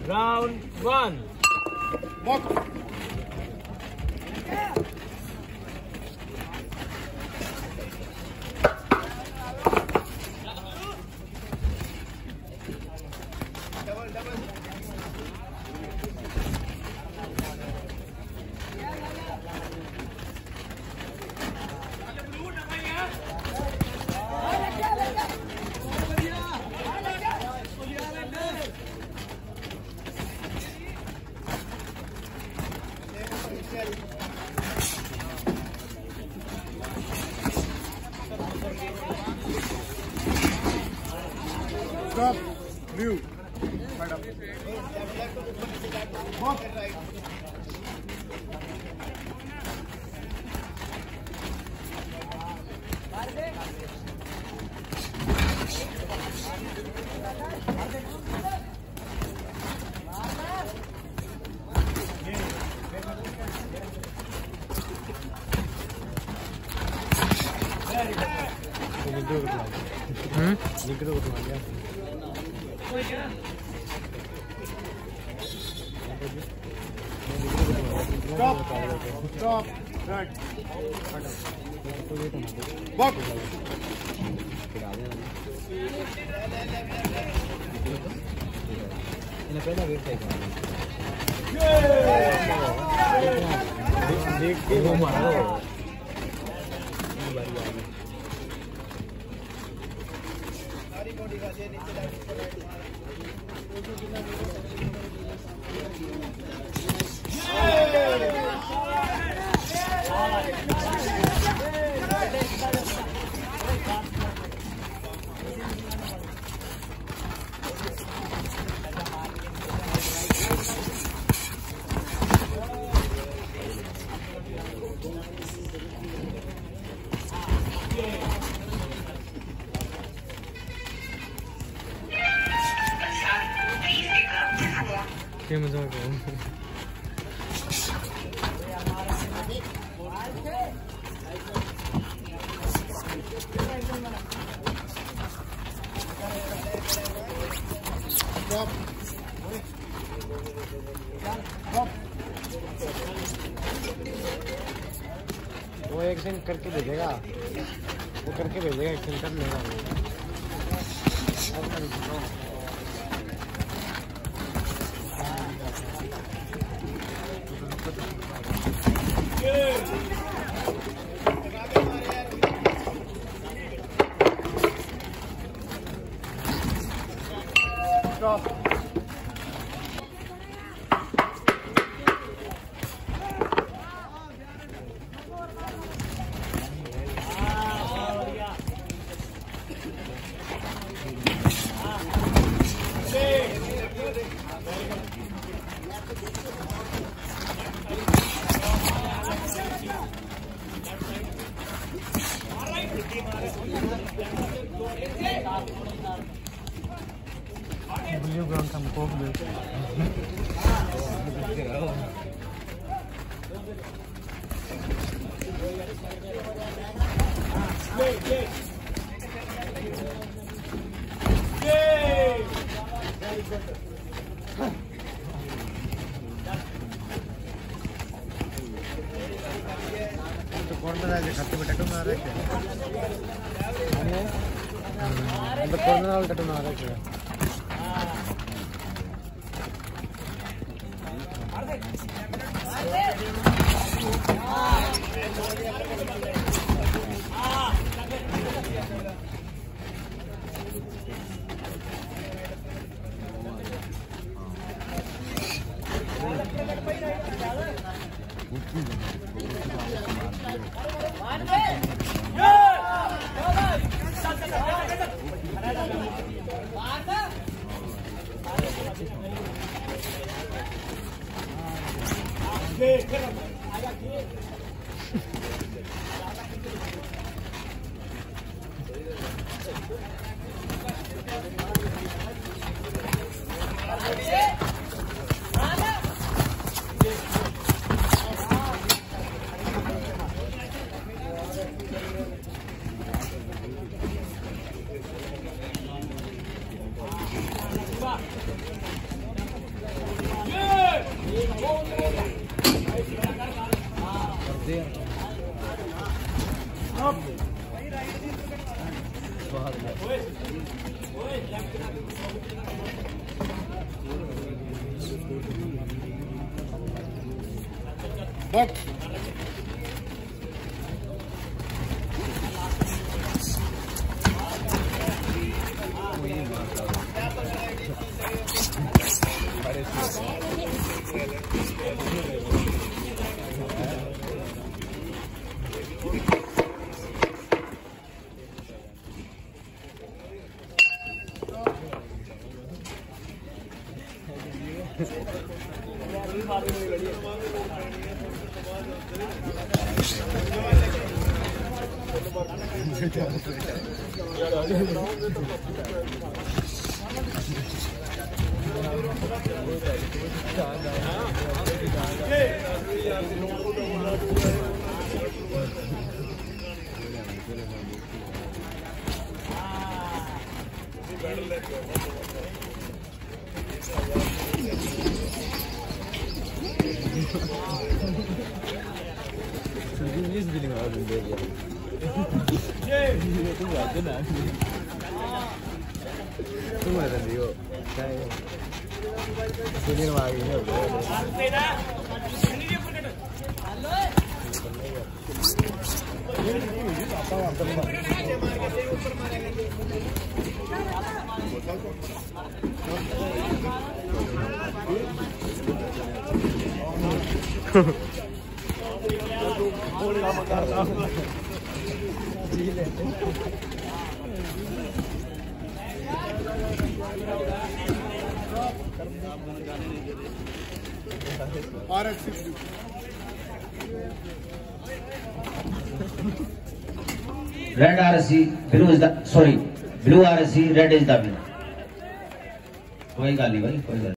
Round 1. Walk. Stop. View. Madam. Walk. Stop. Stop. Right. Walk. इन्हें पहला wait चाहिए देख के वो मारो क्या मजाक है Stop. Stop. वो एक दिन करके भेजेगा वो करके भेजेगा एक दिन कर लेगा Stop. Blue ground हमको blue तो कौन बना के खाते में टटू मार रहे थे हम तो कौन बना टटू मार रहे थे Box. Red RSC, blue is the blue RSC, red is the winner. कोई गाली भाई कोई गाली